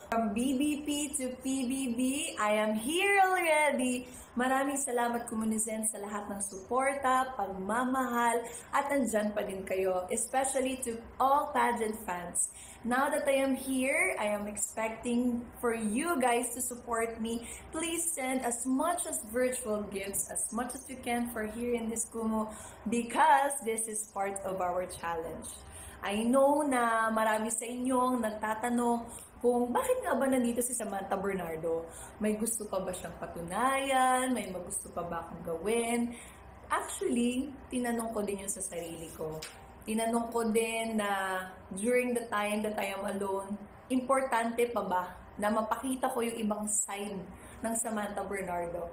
From BBP to PBB, I am here already. Maraming salamat Komunizen sa lahat ng suporta, pagmamahal, at andyan pa din kayo, especially to all pageant fans. Now that I am here, I am expecting for you guys to support me. Please send as much as virtual gifts, as much as you can for here in this Kumu, because this is part of our challenge. I know na marami sa inyong nagtatanong kung bakit nga ba nandito si Samantha Bernardo. May gusto pa ba siyang patunayan? May magusto pa ba akong gawin? Actually, tinanong ko din yun sa sarili ko. Tinanong ko din na during the time that I am alone, importante pa ba na mapakita ko yung ibang side ng Samantha Bernardo?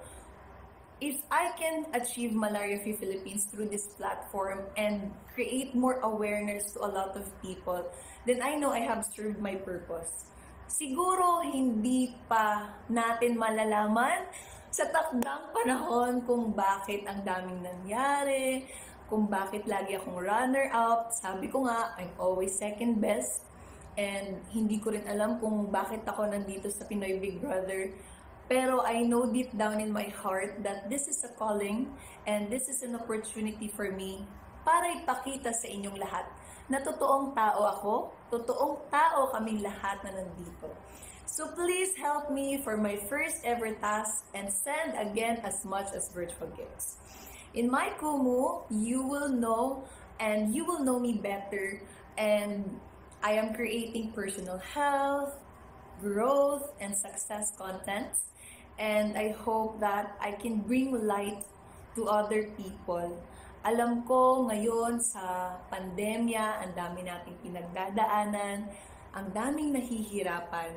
If I can achieve Malaria Free Philippines through this platform and create more awareness to a lot of people, then I know I have served my purpose. Siguro hindi pa natin malalaman sa takdang panahon kung bakit ang daming nangyari, kung bakit lagi akong runner-up. Sabi ko nga, I'm always second best. And hindi ko rin alam kung bakit ako nandito sa Pinoy Big Brother. Pero I know deep down in my heart that this is a calling and this is an opportunity for me para ipakita sa inyong lahat na totoong tao ako, totoong tao kaming lahat na nandito. So please help me for my first ever task and send again as much as virtual gifts. In my Kumu, you will know and you will know me better, and I am creating personal health, growth, and success contents. And I hope that I can bring light to other people. Alam ko ngayon sa pandemya, ang dami nating pinagdadaanan, ang daming nahihirapan.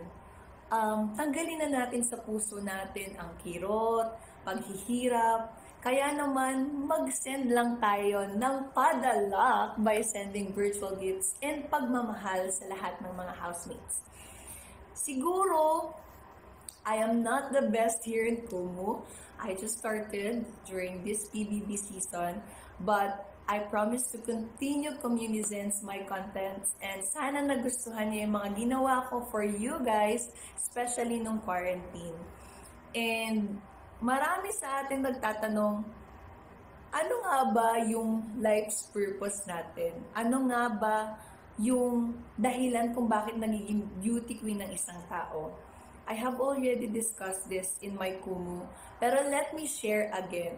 Tanggalin na natin sa puso natin ang kirot, paghihirap. Kaya naman, mag-send lang tayo ng padala by sending virtual gifts and pagmamahal sa lahat ng mga housemates. Siguro, I am not the best here in Kumu. I just started during this PBB season, but I promise to continue Komunizens my contents, and sana nagustuhan niyo yung mga ginawa ko for you guys, especially nung quarantine. And marami sa atin nagtatanong, ano nga ba yung life's purpose natin? Ano nga ba yung dahilan kung bakit nagiging beauty queen ng isang tao? I have already discussed this in my Kumu, pero let me share again.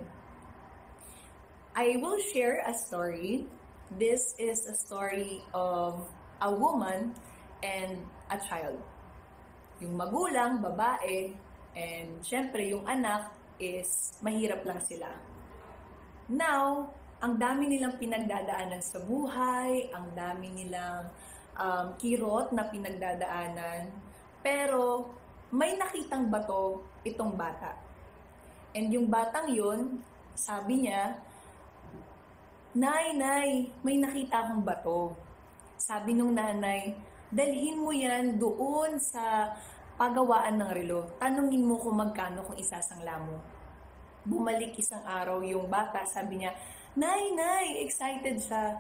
I will share a story. This is a story of a woman and a child. Yung magulang, babae, and syempre yung anak is mahirap lang sila. Now, ang dami nilang pinagdadaanan sa buhay, ang dami nilang kirot na pinagdadaanan, pero may nakitang bato itong bata. And yung batang yun, sabi niya, Nay, may nakita akong bato. Sabi nung nanay, dalhin mo yan doon sa pagawaan ng relo. Tanungin mo kung magkano kung isasangla mo. Bumalik isang araw yung bata, sabi niya, Nay, excited siya.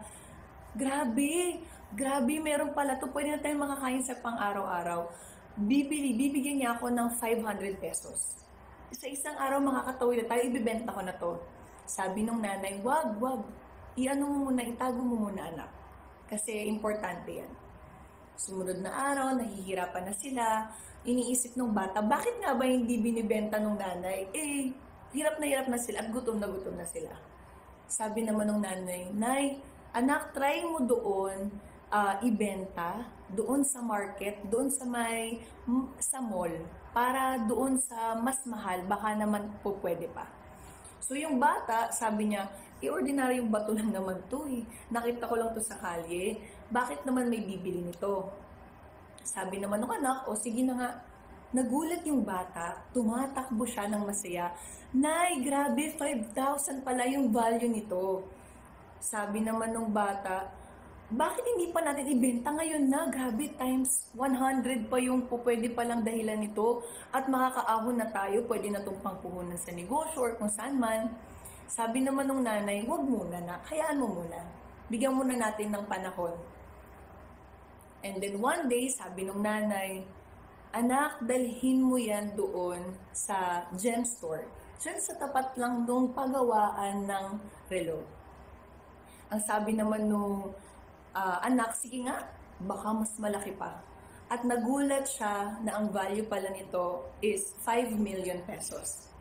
Grabe, meron pala to. Pwede na tayong makakain sa pang-araw-araw. Bibigyan niya ako ng 500 pesos. Sa isang araw makakatawid na tayo, ibibenta ko na to. Sabi nung nanay, wag. Itago mo muna anak. Kasi importante yan. Sumunod na araw, nahihirapan na sila. Iniisip ng bata, bakit nga ba hindi binibenta ng nanay? Hirap na sila at gutom na sila. Sabi naman ng nanay, Nay, anak, try mo doon ibenta doon sa market, doon sa mall, para doon sa mas mahal, baka naman po pwede pa. So yung bata, sabi niya, ordinaryong bato lang naman to eh. Nakita ko lang to sa kalye. Bakit naman may bibili nito? Sabi naman ng anak, sige na nga. Nagulat yung bata, tumatakbo siya ng masaya. Nay, grabe, 5,000 pala yung value nito. Sabi naman ng bata, bakit hindi pa natin ibenta ngayon na? Grabe, times 100 pa yung pwede palang dahilan nito. At makakaahon na tayo, pwede na itong pangpuhunan sa negosyo or kung saan man. Sabi naman ng nanay, wag muna na, hayaan mo muna. Bigyan muna natin ng panahon. And then one day, sabi ng nanay, Anak, dalhin mo yan doon sa gem store. Diyan sa tapat lang nung pagawaan ng relo. Ang sabi naman nung anak, sige nga, baka mas malaki pa. At nagulat siya na ang value pala nito is 5 million pesos.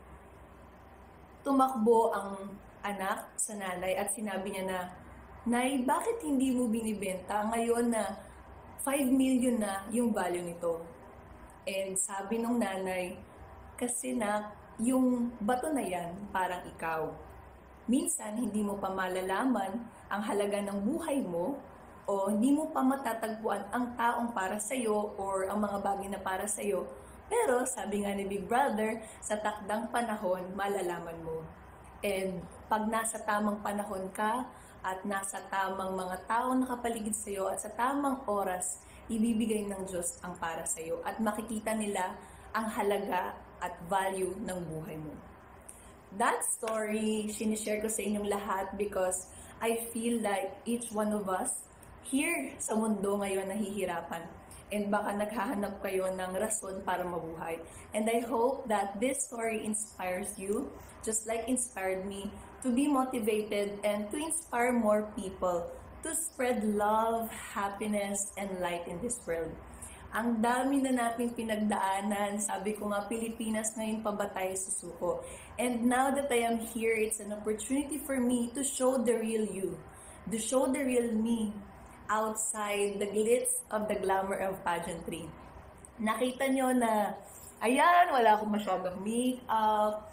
Tumakbo ang anak sa nanay at sinabi niya na, Nay, bakit hindi mo binibenta ngayon na 5 million na yung value nito? And sabi nung nanay, kasi na yung bato na yan parang ikaw. Minsan hindi mo pa malalaman ang halaga ng buhay mo o hindi mo pa matatagpuan ang taong para sa'yo or ang mga bagay na para sa'yo. Pero sabi nga ni Big Brother, sa takdang panahon, malalaman mo. And pag nasa tamang panahon ka at nasa tamang mga taong nakapaligid sa'yo at sa tamang oras, ibibigay ng Diyos ang para sa'yo at makikita nila ang halaga at value ng buhay mo. That story, sinishare ko sa inyong lahat because I feel like each one of us here sa mundo ngayon nahihirapan. And baka naghahanap kayo ng rason para mabuhay. And I hope that this story inspires you, just like inspired me, to be motivated and to inspire more people to spread love, happiness, and light in this world. Ang dami na natin pinagdaanan. Sabi ko nga, Pilipinas ngayon pa ba tayo susuko? And now that I am here, it's an opportunity for me to show the real you, to show the real me outside the glitz of the glamour of pageantry. Nakita nyo na, ayan, wala akong masyadong make-up,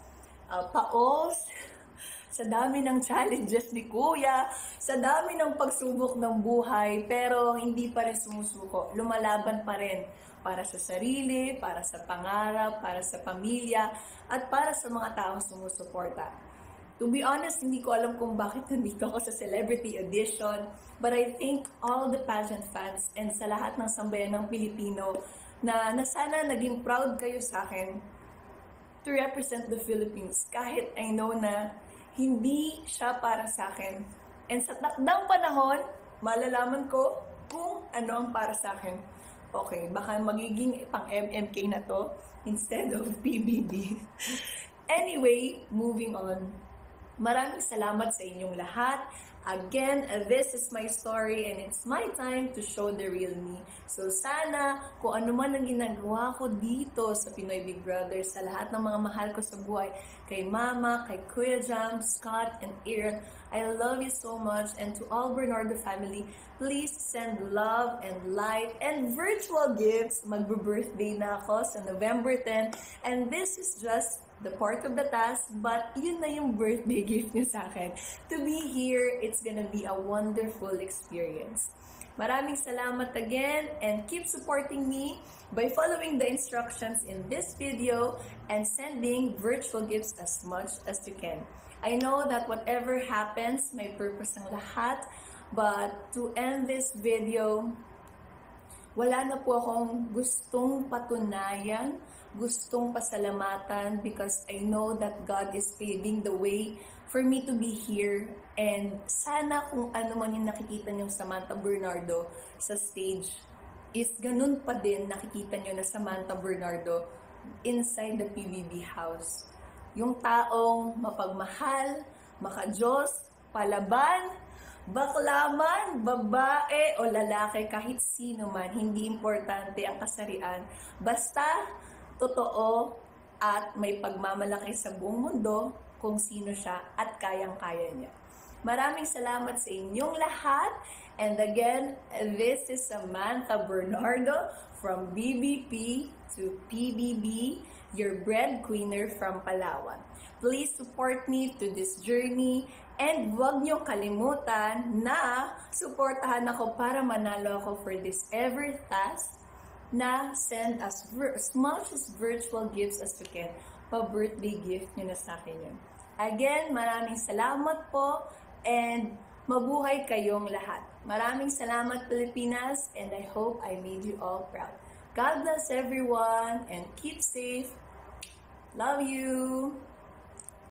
paos, sa dami ng challenges ni Kuya, sa dami ng pagsubok ng buhay, pero hindi pa rin sumusuko. Lumalaban pa rin para sa sarili, para sa pangarap, para sa pamilya, at para sa mga taong sumusuporta. To be honest, hindi ko alam kung bakit nandito ako sa Celebrity Edition, but I thank all the pageant fans and sa lahat ng sambayan ng Pilipino na sana naging proud kayo sa akin to represent the Philippines kahit I know na hindi siya para sa akin. And sa takdang panahon, malalaman ko kung ano ang para sa akin. Okay, baka magiging pang MMK na to instead of PBB. Anyway, moving on. Maraming salamat sa inyong lahat. Again, this is my story and it's my time to show the real me. So sana, kung ano man ang ginagawa ko dito sa Pinoy Big Brother, sa lahat ng mga mahal ko sa buhay, kay Mama, kay Kuya Jam, Scott, and Aaron, I love you so much. And to all Bernardo family, please send love and light and virtual gifts. Magbe-birthday na ako sa November 10. And this is just the part of the task, but yun na yung birthday gift niyo sa akin. To be here, it's gonna be a wonderful experience. Maraming salamat again and keep supporting me by following the instructions in this video and sending virtual gifts as much as you can. I know that whatever happens, may purpose ang lahat, but to end this video, wala na po akong gustong patunayan, gustong pasalamatan because I know that God is paving the way for me to be here. And sana kung ano man yung nakikita niyo Samantha Bernardo sa stage, is ganun pa din nakikita niyo na Samantha Bernardo inside the PBB house. Yung taong mapagmahal, makajos, palaban, baklaman, babae o lalaki, kahit sino man, hindi importante ang kasarian. Basta totoo at may pagmamalaki sa buong mundo kung sino siya at kayang-kaya niya. Maraming salamat sa inyong lahat. And again, this is Samantha Bernardo from BBP to PBB, your breadwinner from Palawan. Please support me to this journey and huwag niyong kalimutan na suportahan ako para manalo ako for this ever task na send as much as virtual gifts as you can. Pa-birthday gift nyo na sa akin yun. Again, maraming salamat po and mabuhay kayong lahat. Maraming salamat Pilipinas and I hope I made you all proud. God bless everyone and keep safe. Love you!